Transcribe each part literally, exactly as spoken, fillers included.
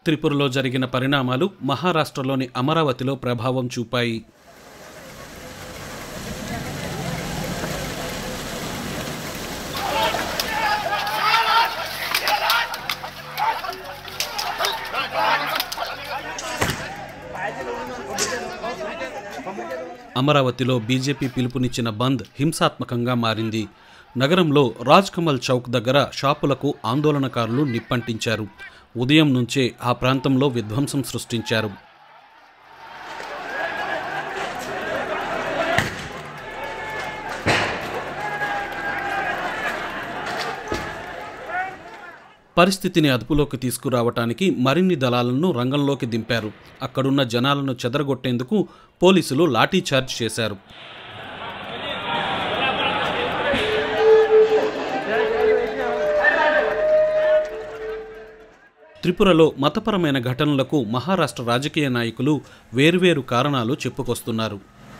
త్రిపురలో జరిగిన పరిణామాలు మహారాష్ట్రలోని అమరావతిలో ప్రభావం చూపాయి. అమరావతిలో బీజేపీ పిలుపునిచ్చిన బంద్ హింసాత్మకంగా మారింది. నగరంలో రాజ్ కమల్ చౌక్ దగ్గర షాపులకు ఆందోళనకారులు నిప్పంటించారు. ఉదయం నుంచే ఆ ప్రాంతంలో విధ్వంసం సృష్టించారు. పరిస్థితిని అదుపులోకి తీసుకురావటానికి మరిన్ని దళాలను రంగంలోకి దింపారు. అక్కడున్న జనాలను చెదరగొట్టేందుకు పోలీసులు లాఠీచార్జ్ చేశారు. త్రిపురలో మతపరమైన ఘటనలకు మహారాష్ట్ర రాజకీయ నాయకులు వేర్వేరు కారణాలు చెప్పుకొస్తున్నారు.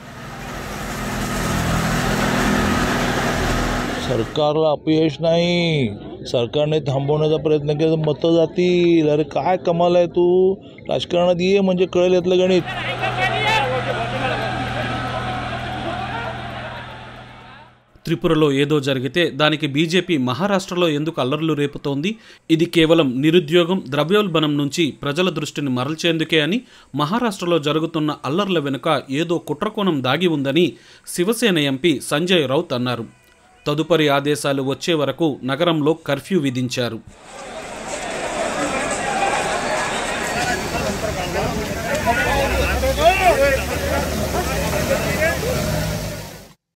सरकारला अपयश नाही, सरकारने थांबवण्याचा प्रयत्न केला, मतं जातील. अरे काय कमाल आहे, तू राजकारणात ये म्हणजे कळेल यातलं गणित. త్రిపురలో ఏదో జరిగితే దానికి బీజేపీ మహారాష్ట్రలో ఎందుకు అల్లర్లు రేపుతోంది? ఇది కేవలం నిరుద్యోగం, ద్రవ్యోల్బణం నుంచి ప్రజల దృష్టిని మరల్చేందుకే అని, మహారాష్ట్రలో జరుగుతున్న అల్లర్ల వెనుక ఏదో కుట్రకోణం దాగి ఉందని శివసేన ఎంపీ సంజయ్ రౌత్ అన్నారు. తదుపరి ఆదేశాలు వచ్చే వరకు నగరంలో కర్ఫ్యూ విధించారు.